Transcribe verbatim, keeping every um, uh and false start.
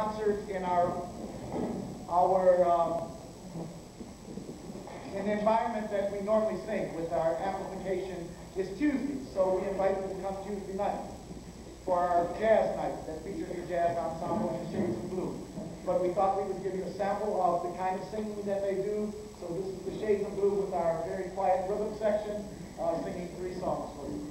concert in our our um, in the environment that we normally sing with our amplification is Tuesday. So we invite you to come Tuesday night for our jazz night that features the jazz ensemble and Shades of Blue. But we thought we would give you a sample of the kind of singing that they do. So this is the Shades of Blue with our very quiet rhythm section, uh, singing three songs for you.